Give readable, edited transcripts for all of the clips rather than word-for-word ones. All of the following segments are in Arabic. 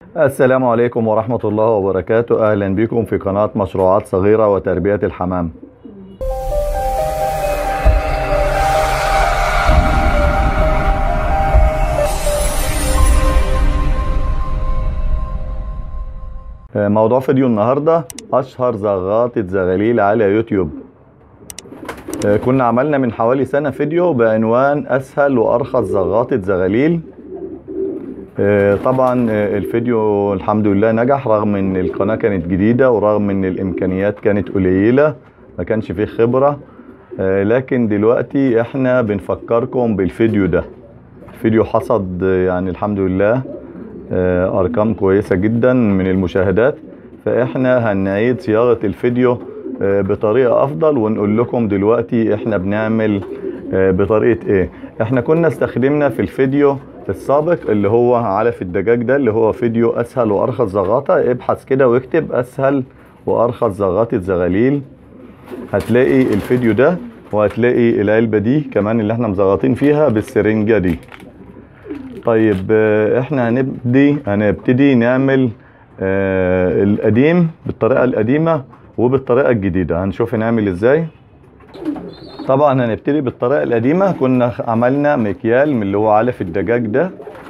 السلام عليكم ورحمة الله وبركاته. أهلا بكم في قناة مشروعات صغيرة وتربية الحمام. موضوع فيديو النهاردة أشهر زغاطة زغاليل على يوتيوب. كنا عملنا من حوالي سنة فيديو بعنوان أسهل وأرخص زغاطة زغاليل. طبعا الفيديو الحمد لله نجح رغم ان القناة كانت جديدة ورغم ان الامكانيات كانت قليلة، ما كانش فيه خبرة. لكن دلوقتي احنا بنفكركم بالفيديو ده. الفيديو حصد يعني الحمد لله ارقام كويسة جدا من المشاهدات، فاحنا هنعيد صياغة الفيديو بطريقة افضل ونقول لكم دلوقتي احنا بنعمل بطريقة ايه. احنا كنا استخدمنا في الفيديو السابق اللي هو علف الدجاج ده، اللي هو فيديو اسهل وارخص زغاطة. ابحث كده واكتب اسهل وارخص زغاطة زغاليل، هتلاقي الفيديو ده وهتلاقي العلبة دي كمان اللي احنا مزغطين فيها بالسرنجة دي. طيب احنا هنبتدي نعمل القديم بالطريقة القديمة وبالطريقة الجديدة. هنشوف نعمل ازاي. طبعا هنبتدي بالطريقة القديمة. كنا عملنا مكيال من اللي هو علف الدجاج ده،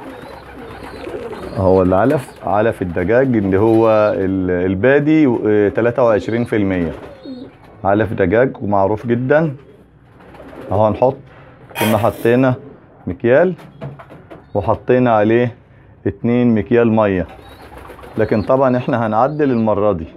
هو علف الدجاج اللي هو البادي 23% علف دجاج ومعروف جدا. اهو كنا حطينا مكيال وحطينا عليه 2 مكيال مية، لكن طبعا احنا هنعدل المرة دي.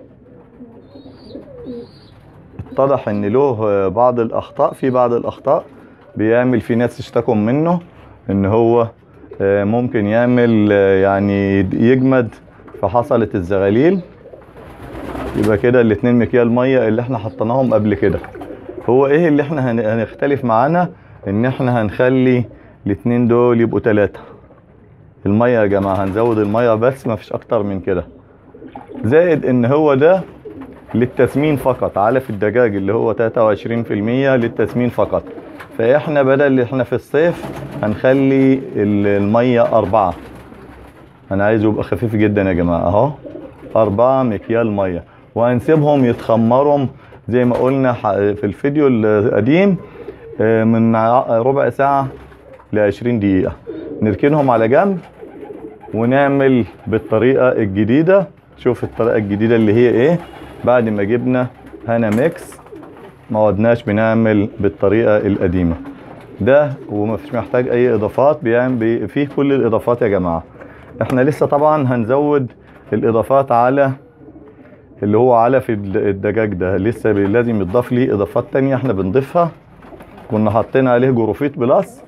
اتضح ان له بعض الاخطاء بيعمل، في ناس اشتكوا منه ان هو ممكن يعمل يعني يجمد فحصلت الزغاليل. يبقى كده الاتنين مكيال مية اللي احنا حطيناهم قبل كده، هو ايه اللي احنا هنختلف معانا؟ ان احنا هنخلي الاتنين دول يبقوا 3 المية يا جماعة. هنزود المية بس ما فيش اكتر من كده، زائد ان هو ده للتسمين فقط. علف الدجاج اللي هو 23% للتسمين فقط. فاحنا بدل احنا في الصيف هنخلي المية 4. انا عايزه يبقى خفيف جدا يا جماعة. اهو 4 مكيال مية، وهنسيبهم يتخمروا زي ما قلنا في الفيديو القديم من ربع ساعة ل20 دقيقة. نركنهم على جنب ونعمل بالطريقة الجديدة. شوف الطريقة الجديدة اللي هي ايه. بعد ما جبنا هانا ميكس ما عدناش بنعمل بالطريقة القديمة ده، ومفيش محتاج اي اضافات. فيه كل الاضافات يا جماعة. احنا لسه طبعا هنزود الاضافات على اللي هو علف الدجاج ده، لسه لازم يضاف لي اضافات تانية احنا بنضيفها. كنا حاطين عليه جروفيت بلس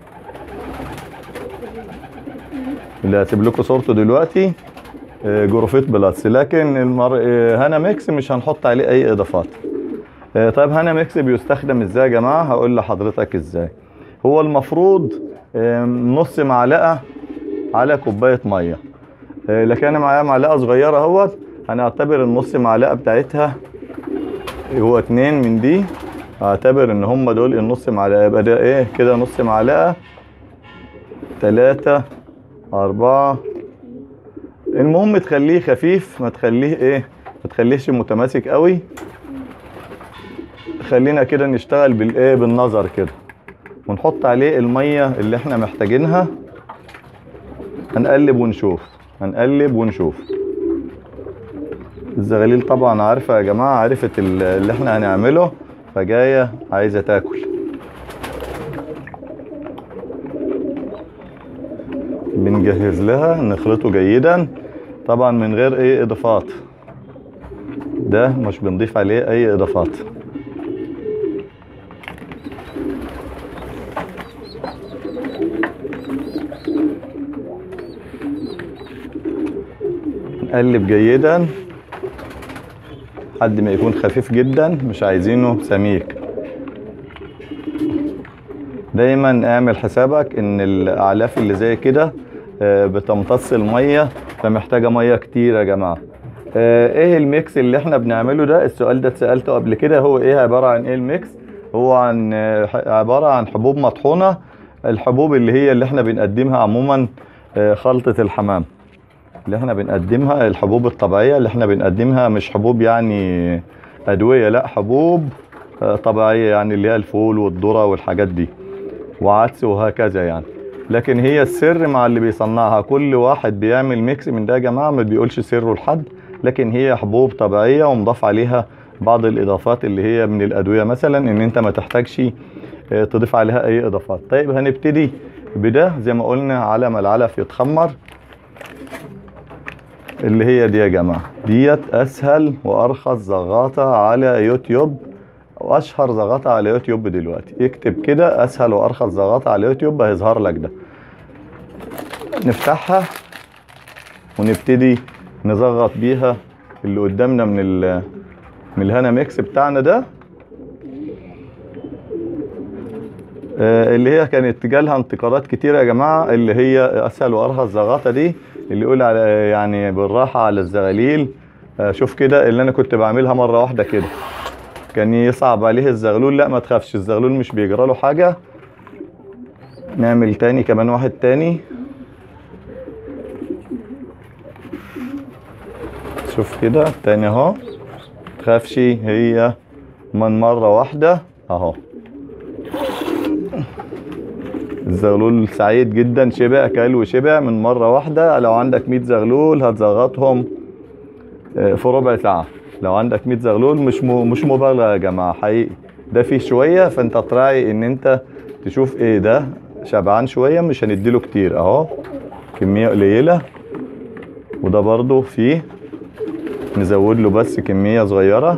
اللي هسيب لكم صورته دلوقتي، جروفيت بلس. لكن هانا ميكس مش هنحط عليه اي اضافات. طيب هانا ميكس بيستخدم ازاي يا جماعة؟ هقول لحضرتك ازاي. هو المفروض نص معلقة على كوباية مية، لكن انا معايا معلقة صغيرة اهوت. هنعتبر النص معلقة بتاعتها هو 2 من دي، اعتبر ان هم دول النص معلقة. يبقى ده ايه كده؟ نص معلقة 3 4. المهم تخليه خفيف، ما تخليهش متماسك قوي. خلينا كده نشتغل بالنظر كده، ونحط عليه المية اللي احنا محتاجينها. هنقلب ونشوف. الزغاليل طبعا عارفة يا جماعة، عرفت اللي احنا هنعمله، فجاية عايزة تاكل. بنجهز لها، نخلطه جيدا طبعا من غير اي اضافات. ده مش بنضيف عليه اي اضافات. نقلب جيدا لحد ما يكون خفيف جدا، مش عايزينه سميك. دايما اعمل حسابك ان الاعلاف اللي زي كده بتمتص المية، فمحتاجة مية كتير يا جماعة. ايه الميكس اللي احنا بنعمله ده؟ السؤال ده اتسألته قبل كده. هو ايه؟ عبارة عن ايه الميكس؟ هو عبارة عن حبوب مطحونة. الحبوب اللي احنا بنقدمها عموما خلطة الحمام. اللي احنا بنقدمها الحبوب الطبيعية اللي احنا بنقدمها، مش حبوب يعني ادوية، لا حبوب طبيعية، يعني اللي هي الفول والذرة والحاجات دي وعدس وهكذا يعني. لكن هي السر مع اللي بيصنعها، كل واحد بيعمل ميكس من ده يا جماعة، ما بيقولش سره لحد، لكن هي حبوب طبيعية ومضاف عليها بعض الاضافات اللي هي من الادوية، مثلا ان انت ما تحتاجش تضيف عليها اي اضافات. طيب هنبتدي بده زي ما قلنا على ما العلف يتخمر، اللي هي دي يا جماعة، ديت اسهل وارخص زغاطة على يوتيوب، واشهر زغاطة على يوتيوب دلوقتي. اكتب كده اسهل وارخص زغاطة على يوتيوب هيظهر لك ده. نفتحها ونبتدي نزغط بيها اللي قدامنا من الهانا ميكس بتاعنا ده، اللي هي كانت جالها انتقادات كتيرة يا جماعة، اللي هي اسهل وارخص زغاطة دي، اللي يقول على يعني بالراحة على الزغاليل. شوف كده اللي انا كنت بعملها مرة واحدة كده كان يصعب عليه الزغلول. لا ما تخافش، الزغلول مش بيجرى له حاجة. نعمل تاني، كمان واحد تاني. شوف كده تاني اهو، تخافش، هي من مرة واحدة اهو. الزغلول سعيد جدا، شبع، كل وشبع من مرة واحدة. لو عندك 100 زغلول هتزغطهم في ربع ساعة. لو عندك 100 زغلول، مش مبالغة يا جماعة، حقيقي ده فيه شوية، فانت تراعي ان انت تشوف ايه ده شبعان شوية، مش هنديله كتير اهو، كمية قليلة. وده برضو فيه نزود له بس كمية صغيرة،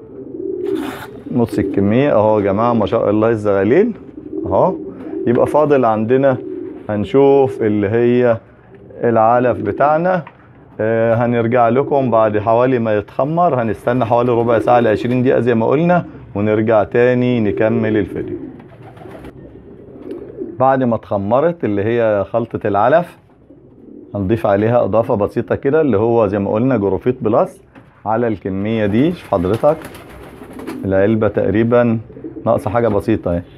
نص الكمية اهو يا جماعة. ما شاء الله الزغاليل اهو. يبقى فاضل عندنا هنشوف اللي هي العلف بتاعنا. هنرجع لكم بعد حوالي ما يتخمر، هنستنى حوالي ربع ساعة ل 20 دقيقة زي ما قلنا، ونرجع تاني نكمل الفيديو. بعد ما اتخمرت اللي هي خلطة العلف، هنضيف عليها اضافة بسيطة كده، اللي هو زي ما قلنا جروفيت بلس على الكمية دي. شوف حضرتك العلبة تقريبا ناقصة حاجة بسيطة اهي.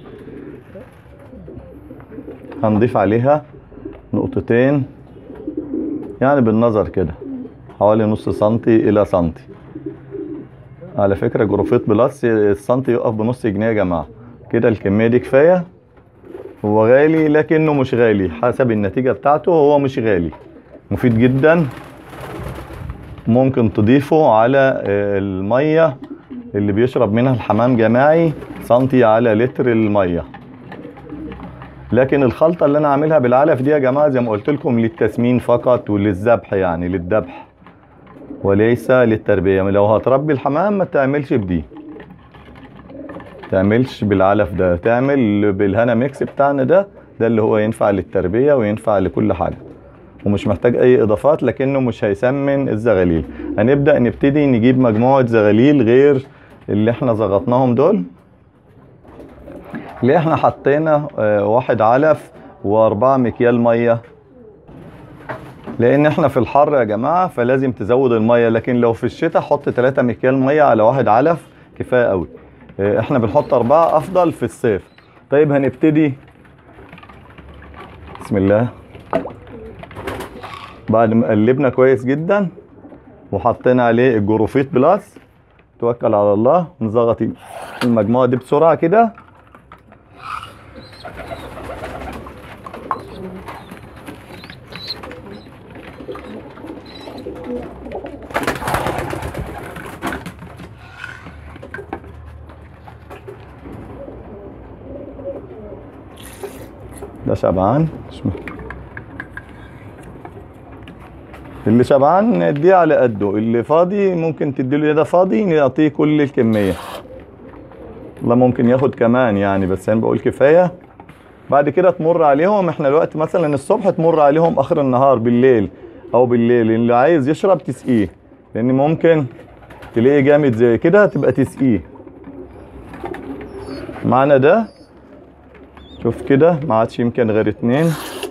هنضيف عليها نقطتين يعني بالنظر كده، حوالي نص سنتي الى سنتي. على فكرة جروفيت بلس السنتي يقف بنص جنيه يا جماعة. كده الكمية دي كفاية. هو غالي لكنه مش غالي، حسب النتيجة بتاعته هو مش غالي، مفيد جدا. ممكن تضيفه على المية اللي بيشرب منها الحمام جماعي، سنتي على لتر المية. لكن الخلطة اللي انا عاملها بالعلف دي يا جماعة زي ما قلت لكم للتسمين فقط وللذبح، يعني للذبح وليس للتربية. لو هتربي الحمام ما تعملش بدي، تعملش بالعلف ده، تعمل بالهانا ميكس بتاعنا ده اللي هو ينفع للتربية وينفع لكل حاجة، ومش محتاج اي اضافات، لكنه مش هيسمن الزغاليل. نبتدي نجيب مجموعة زغاليل غير اللي احنا زغطناهم دول، اللي احنا حطينا 1 علف و4 مكيال مية، لان احنا في الحر يا جماعة فلازم تزود المية. لكن لو في الشتاء حط 3 مكيال مية على 1 علف كفاية قوي. احنا بنحط 4 افضل في الصيف. طيب هنبتدي بسم الله. بعد ما قلبنا كويس جدا وحطينا عليه الجروفيت بلس، توكل على الله، نزغط المجموعة دي بسرعة كده. ده شبعان، اللي شبعان نديه على قده، اللي فاضي ممكن تديله، ده فاضي نعطيه كل الكمية. الله ممكن ياخد كمان يعني، بس انا بقول كفاية. بعد كده تمر عليهم، احنا الوقت مثلا الصبح تمر عليهم اخر النهار بالليل، او بالليل اللي عايز يشرب تسقيه، لان ممكن تلاقيه جامد زي كده تبقى تسقيه. معنا ده شوف كده ما عادش يمكن غير 2.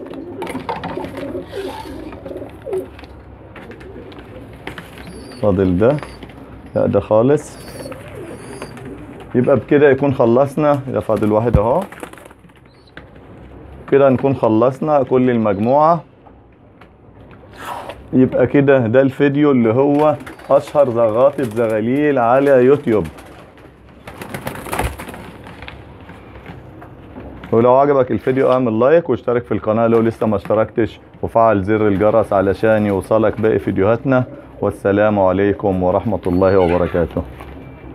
فاضل ده، لا ده خالص. يبقى بكده يكون خلصنا. ده فاضل 1 اهو. كده نكون خلصنا كل المجموعة. يبقى كده ده الفيديو اللي هو اشهر زغاطة زغاليل على يوتيوب. ولو عجبك الفيديو اعمل لايك واشترك في القناة لو لسه ما اشتركتش، وفعل زر الجرس علشان يوصلك باقي فيديوهاتنا. والسلام عليكم ورحمة الله وبركاته.